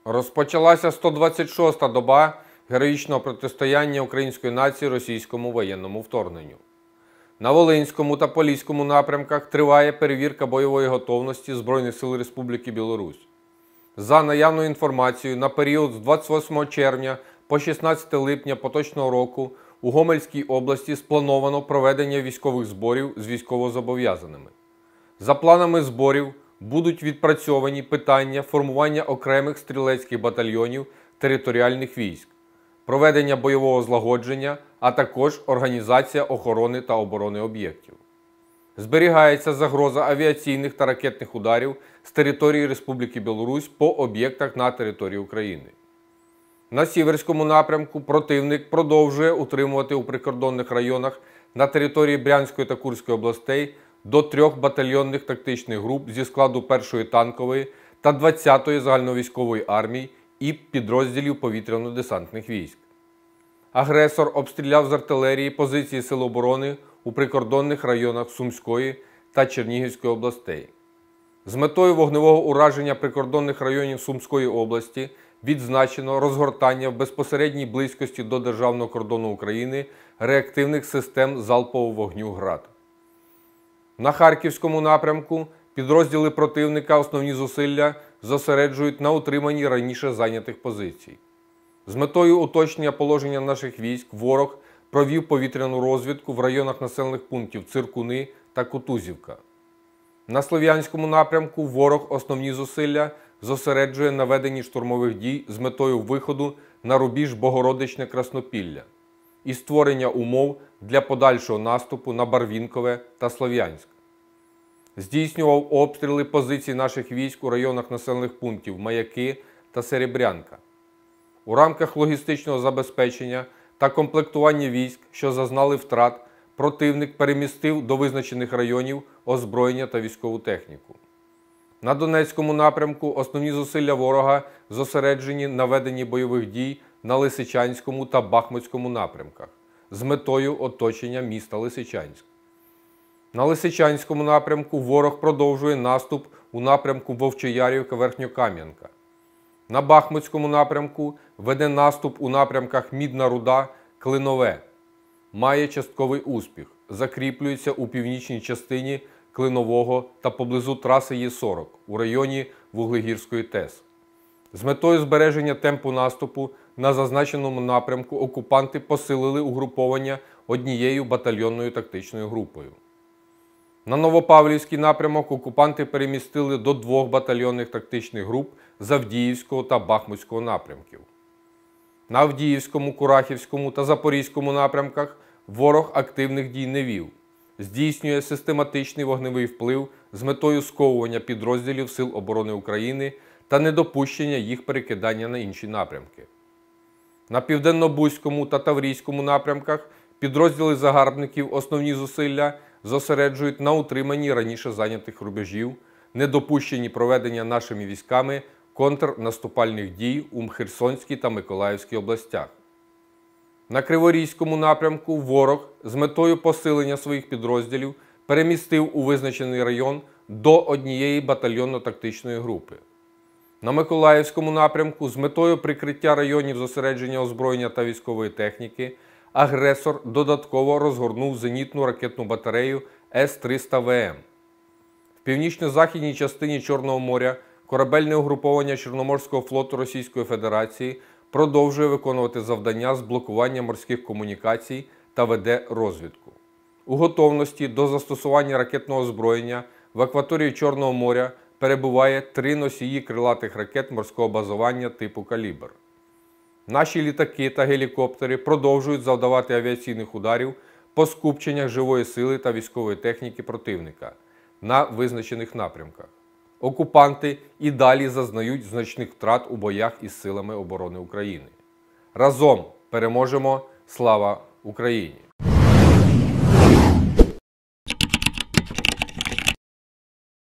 Розпочалася 126-та доба героїчного протистояння української нації російському воєнному вторгненню. На Волинському та Поліському напрямках триває перевірка бойової готовності Збройних сил Республіки Білорусь. За наявною інформацією, на період з 28 червня по 16 липня поточного року у Гомельській області сплановано проведення військових зборів з військовозобов'язаними. За планами зборів будуть відпрацьовані питання формування окремих стрілецьких батальйонів територіальних військ, проведення бойового злагодження, а також організація охорони та оборони об'єктів. Зберігається загроза авіаційних та ракетних ударів з території Республіки Білорусь по об'єктах на території України. На Сіверському напрямку противник продовжує утримувати у прикордонних районах на території Брянської та Курської областей до 3 батальйонних тактичних груп зі складу 1-ї танкової та 20-ї загальновійськової армії і підрозділів повітряно-десантних військ. Агресор обстріляв з артилерії позиції Сил оборони у прикордонних районах Сумської та Чернігівської областей. З метою вогневого ураження прикордонних районів Сумської області відзначено розгортання в безпосередній близькості до державного кордону України реактивних систем залпового вогню «Град». На Харківському напрямку підрозділи противника основні зусилля зосереджують на утриманні раніше зайнятих позицій. З метою уточнення положення наших військ ворог провів повітряну розвідку в районах населених пунктів Циркуни та Кутузівка. На Слов'янському напрямку ворог основні зусилля зосереджує на веденні штурмових дій з метою виходу на рубіж Богородичне-Краснопілля і створення умов для подальшого наступу на Барвінкове та Слов'янськ. Здійснював обстріли позицій наших військ у районах населених пунктів Маяки та Серебрянка. У рамках логістичного забезпечення та комплектування військ, що зазнали втрат, противник перемістив до визначених районів озброєння та військову техніку. На Донецькому напрямку основні зусилля ворога зосереджені на веденні бойових дій на Лисичанському та Бахмутському напрямках з метою оточення міста Лисичанськ. На Лисичанському напрямку ворог продовжує наступ у напрямку Вовчоярівка-Верхньокам'янка. На Бахмутському напрямку веде наступ у напрямках Мідна Руда, Клинове. Має частковий успіх, закріплюється у північній частині Клинового та поблизу траси Є-40 у районі Вуглегірської ТЕС. З метою збереження темпу наступу на зазначеному напрямку окупанти посилили угруповання однією батальйонною тактичною групою. На Новопавлівський напрямок окупанти перемістили до 2 батальйонних тактичних груп з Авдіївського та Бахмутського напрямків. На Авдіївському, Курахівському та Запорізькому напрямках ворог активних дій не вів. Здійснює систематичний вогневий вплив з метою сковування підрозділів Сил оборони України та недопущення їх перекидання на інші напрямки. На Південно-Бузькому та Таврійському напрямках підрозділи загарбників основні зусилля зосереджують на утриманні раніше зайнятих рубежів, недопущенні проведення нашими військами контрнаступальних дій у Херсонській та Миколаївській областях. На Криворізькому напрямку ворог з метою посилення своїх підрозділів перемістив у визначений район до 1 батальйонно-тактичної групи. На Миколаївському напрямку з метою прикриття районів зосередження озброєння та військової техніки агресор додатково розгорнув зенітну ракетну батарею С-300ВМ. В північно-західній частині Чорного моря корабельне угруповання Чорноморського флоту Російської Федерації продовжує виконувати завдання з блокування морських комунікацій та веде розвідку. У готовності до застосування ракетного озброєння в акваторії Чорного моря перебуває 3 носії крилатих ракет морського базування типу «Калібр». Наші літаки та гелікоптери продовжують завдавати авіаційних ударів по скупченнях живої сили та військової техніки противника на визначених напрямках. Окупанти і далі зазнають значних втрат у боях із силами оборони України. Разом переможемо! Слава Україні!